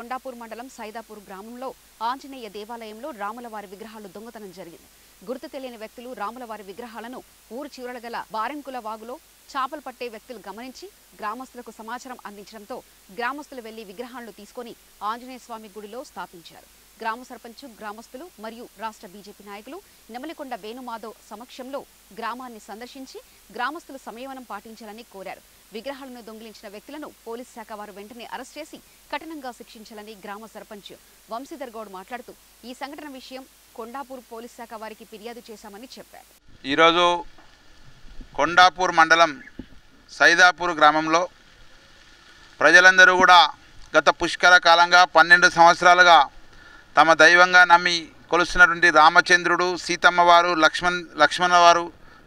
కొండాపూర్ మండలం సైదాపూర్ గ్రామంలో ఆంజనేయ దేవాలయంలో రాములవారి విగ్రహాలు దొంగతనం జరిగింది. గుర్తు తెలియని వ్యక్తులు రాములవారి విగ్రహాలను ఊరు చివరల గల బారెంకుల వాగులో చేపలు పట్టే వ్యక్తులు గమనించి గ్రామస్తులకు సమాచారం అందించడంతో గ్రామస్తులు వెళ్లి విగ్రహాలను తీసుకుని ఆంజనేయ స్వామి గుడిలో స్థాపించారు. గ్రామ సర్పంచ్, గ్రామస్తులు మరియు రాష్ట్ర బీజేపీ నాయకులు నెమలికొండ వేణుమాధవ్ సమక్షంలో గ్రామాన్ని సందర్శించి గ్రామస్తులు సంయమనం పాటించాలని కోరారు. విగ్రహాలను దొంగిలించిన వ్యక్తులను పోలీస్ శాఖ వారు వెంటనే అరెస్ట్ చేసి కఠినంగా శిక్షించాలని గ్రామ సర్పంచ్ వంశీధర్ గౌడ్ మాట్లాడుతూ ఈ సంఘటన విషయం కొండాపూర్ పోలీస్ శాఖ వారికి ఫిర్యాదు చేశామని చెప్పారు. ఈరోజు కొండాపూర్ మండలం సైదాపూర్ గ్రామంలో ప్రజలందరూ కూడా గత పుష్కర కాలంగా 12 సంవత్సరాలుగా తమ దైవంగా నమ్మి కొలుస్తున్నటువంటి రామచంద్రుడు, సీతమ్మ వారు, లక్ష్మణ వారు,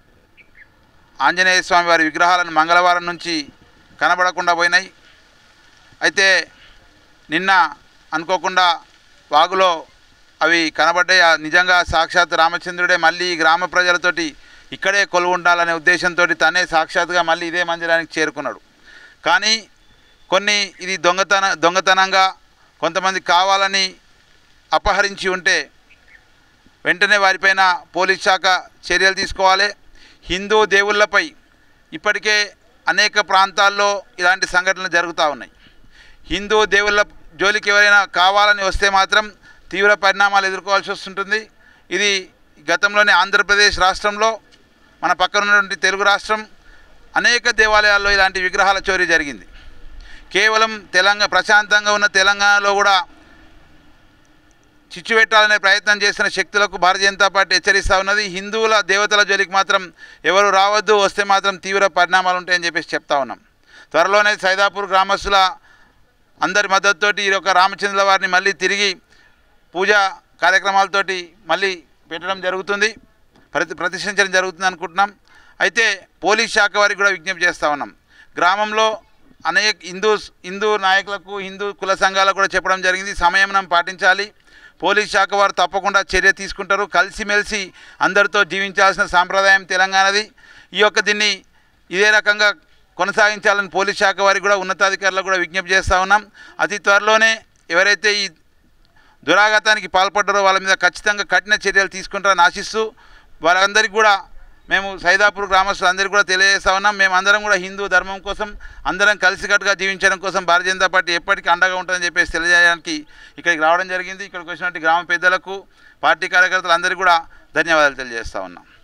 ఆంజనేయ స్వామి వారి విగ్రహాలను మంగళవారం నుంచి కనబడకుండా పోయినాయి. అయితే నిన్న అనుకోకుండా వాగులో అవి కనబడ్డాయి. నిజంగా సాక్షాత్ రామచంద్రుడే మళ్ళీ గ్రామ ప్రజలతోటి ఇక్కడే కొలువు ఉండాలనే ఉద్దేశంతో తనే సాక్షాత్గా మళ్ళీ ఇదే మందిరానికి చేరుకున్నాడు. కానీ ఇది దొంగతనంగా కొంతమంది కావాలని అపహరించి ఉంటే వెంటనే వారిపైన పోలీస్ శాఖ చర్యలు తీసుకోవాలి. హిందూ దేవుళ్ళపై ఇప్పటికే అనేక ప్రాంతాల్లో ఇలాంటి సంఘటనలు జరుగుతూ ఉన్నాయి. హిందూ దేవుళ్ళ జోలికి ఎవరైనా కావాలని వస్తే మాత్రం తీవ్ర పరిణామాలు ఎదుర్కోవాల్సి వస్తుంటుంది. ఇది గతంలోనే ఆంధ్రప్రదేశ్ రాష్ట్రంలో, మన పక్కన ఉన్నటువంటి తెలుగు రాష్ట్రం అనేక దేవాలయాల్లో ఇలాంటి విగ్రహాల చోరీ జరిగింది. కేవలం ప్రశాంతంగా ఉన్న తెలంగాణలో కూడా చిచ్చు పెట్టాలనే ప్రయత్నం చేసిన శక్తులకు భారతీయ జనతా పార్టీ హెచ్చరిస్తూ ఉన్నది. హిందువుల దేవతల జోలికి మాత్రం ఎవరు రావద్దు, వస్తే మాత్రం తీవ్ర పరిణామాలు ఉంటాయని చెప్పేసి చెప్తా ఉన్నాం. త్వరలోనే సైదాపూర్ గ్రామస్తుల అందరి మద్దతుతోటి ఈ యొక్క రామచంద్రుల వారిని మళ్ళీ తిరిగి పూజా కార్యక్రమాలతోటి మళ్ళీ పెట్టడం జరుగుతుంది, ప్రతిష్ఠించడం జరుగుతుంది అనుకుంటున్నాం. అయితే పోలీస్ శాఖ వారికి కూడా విజ్ఞప్తి చేస్తూ ఉన్నాం. గ్రామంలో అనేక హిందూ నాయకులకు, హిందూ కుల సంఘాలకు కూడా చెప్పడం జరిగింది, సంయమనం పాటించాలి. పోలీస్ శాఖ వారు తప్పకుండా చర్య తీసుకుంటారు. కలిసిమెలిసి అందరితో జీవించాల్సిన సాంప్రదాయం తెలంగాణది. దీన్ని ఇదే రకంగా కొనసాగించాలని పోలీస్ శాఖ వారికి కూడా, ఉన్నతాధికారులకు కూడా విజ్ఞప్తి చేస్తూ ఉన్నాం. అతి త్వరలోనే ఎవరైతే ఈ దురాఘాతానికి పాల్పడ్డారో వాళ్ళ మీద ఖచ్చితంగా కఠిన చర్యలు తీసుకుంటారని ఆశిస్తూ వారందరికీ కూడా మేము సైదాపూర్ గ్రామస్తులందరికీ కూడా తెలియజేస్తా ఉన్నాం. మేము అందరం కూడా హిందూ ధర్మం కోసం అందరం కలిసికట్టుగా జీవించడం కోసం భారతీయ జనతా పార్టీ ఎప్పటికీ అండగా ఉంటుందని చెప్పేసి తెలియజేయడానికి ఇక్కడికి రావడం జరిగింది. ఇక్కడికి వచ్చినటువంటి గ్రామ పెద్దలకు, పార్టీ కార్యకర్తలు అందరికీ కూడా ధన్యవాదాలు తెలియజేస్తా ఉన్నాం.